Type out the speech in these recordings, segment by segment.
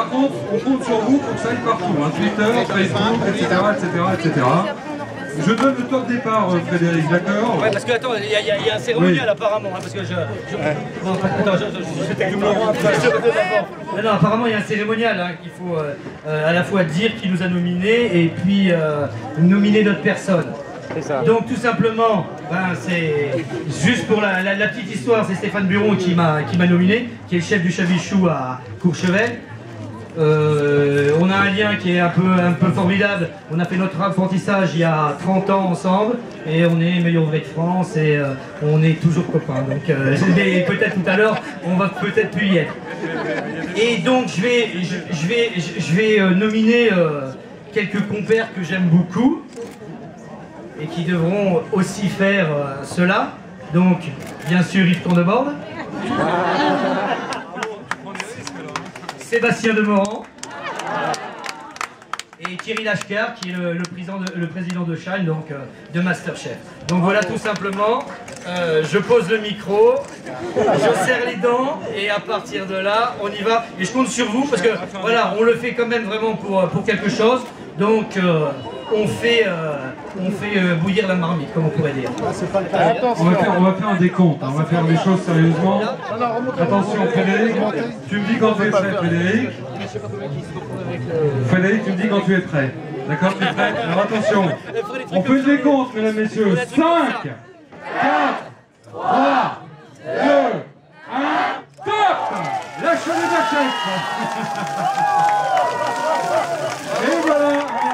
par contre, on compte sur vous pour que ça aille partout, hein, Twitter, Facebook, etc., etc. Je donne le top départ, Frédéric, d'accord? Ouais, parce que attends, il y a un cérémonial apparemment, hein, parce que non, attends, je sais que Laurent un peu. Non, apparemment il y a un cérémonial, hein, qu'il faut à la fois dire qui nous a nominés et puis nominer notre personne. Donc tout simplement, ben, c'est juste pour la petite histoire, c'est Stéphane Buron qui m'a nominé, qui est le chef du Chabichou à Courchevel. On a un lien qui est un peu formidable. On a fait notre apprentissage il y a 30 ans ensemble et on est meilleur ouvrier de France et on est toujours copains. Donc peut-être tout à l'heure, on va peut-être plus y être. Et donc je vais nominer quelques compères que j'aime beaucoup et qui devront aussi faire cela. Donc bien sûr Yves Tourneborde, Sébastien Demorand et Thierry Lachcar qui est le président de Shine, donc de Masterchef. Donc voilà, tout simplement, je pose le micro, je serre les dents et à partir de là, on y va. Et je compte sur vous parce que voilà, on le fait quand même vraiment pour quelque chose. Donc on fait bouillir la marmite, comme on pourrait dire. On va faire un décompte, hein, on va faire les choses sérieusement. Attention Frédéric, tu me dis quand tu es prêt Frédéric. Frédéric, tu me dis quand tu es prêt. D'accord, tu es prêt? Alors attention, on fait le décompte mesdames, messieurs. 5, 4, 3, 2, 1, top! Lâchez les bachettes. Et voilà.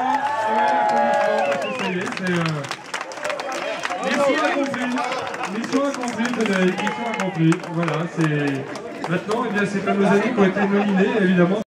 Mission accomplie, Frédéric, mission accomplie. Voilà, c'est... Maintenant, eh bien, c'est à nos amis qui ont été nominés, évidemment.